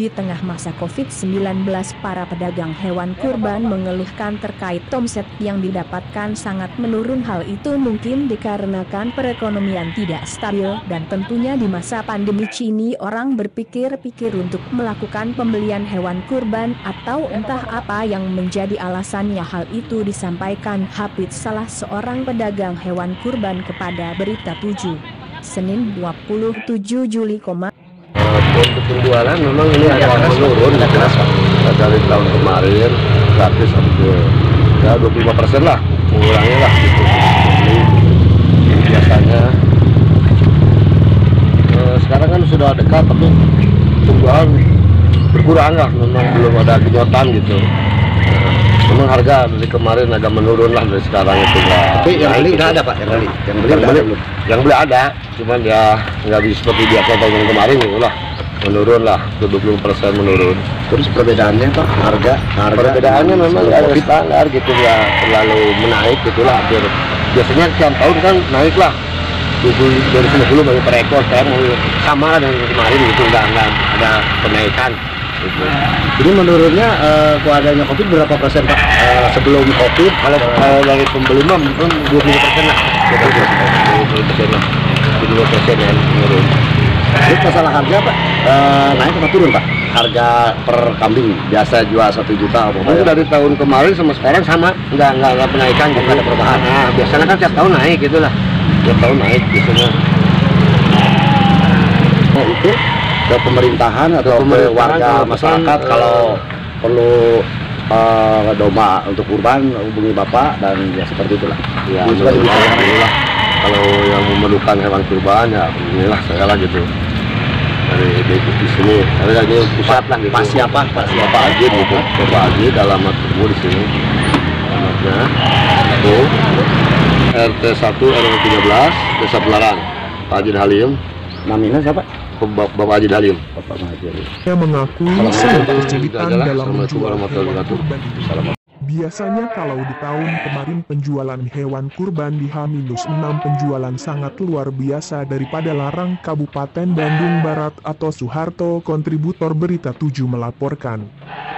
Di tengah masa COVID-19, para pedagang hewan kurban mengeluhkan terkait omset yang didapatkan sangat menurun. Hal itu mungkin dikarenakan perekonomian tidak stabil dan tentunya di masa pandemi ini orang berpikir-pikir untuk melakukan pembelian hewan kurban atau entah apa yang menjadi alasannya. Hal itu disampaikan Hafid, salah seorang pedagang hewan kurban, kepada Berita 7 Senin 27 Juli. Untuk penjualan memang ini agak menurun dari tahun kemarin, gratis hampir ya 25% lah, mengurangi lah gitu. Biasanya sekarang kan sudah dekat, tapi penjualan berkurang lah, memang belum ada genyotan gitu. Memang harga dari kemarin agak menurun lah dari sekarang itu. Tapi yang beli nggak ada Pak, yang beli ada, cuman ya nggak bisa seperti biasa tahun kemarin gitu lah. Menurun lah, 20% menurun. Terus perbedaannya Pak, harga perbedaannya memang nggak ada standar gitu, ya terlalu menaik gitulah. Biasanya tiap tahun kan naik lah 2020 bagi per ekor, sekarang sama lah dengan kemarin gitu, nggak ada kenaikan gitu. Jadi menurunnya kalau adanya COVID berapa persen Pak? Sebelum COVID Kalau dari pembeli mah mungkin 20% lah, 20% lah, 20% yang menurun. Terus masalah harga Pak, naik apa turun Pak? Harga per kambing biasa jual 1 juta. Mungkin dari tahun kemarin sama sekarang sama, nggak penaikan, nggak ada perubahan. Nah, biasanya kan tiap tahun naik gitulah, tiap tahun naik biasanya. Oh itu ke pemerintahan atau ke warga masyarakat kalau perlu domba untuk kurban hubungi Bapak dan ya seperti itulah. Ya, alhamdulillah. Kalau yang memerlukan hewan kurban ya inilah saya lah gitu. Di sini, ada lagi pusat lah gitu. Pak siapa? Pak Ajid gitu. Pak Ajid, alamat ketemu di sini. Alamatnya itu RT 1 RW 13 Desa Belarang. Pak Ajid Halim. Namanya siapa? Bapak Ajid Halim. Bapak Ajid. Ia mengaku sangat kesulitan dalam menjual hewan wabarakatuh. kurban. Biasanya kalau di tahun kemarin penjualan hewan kurban di H-6 penjualan sangat luar biasa daripada larang Kabupaten Bandung Barat atau Soeharto. Kontributor Berita 7 melaporkan.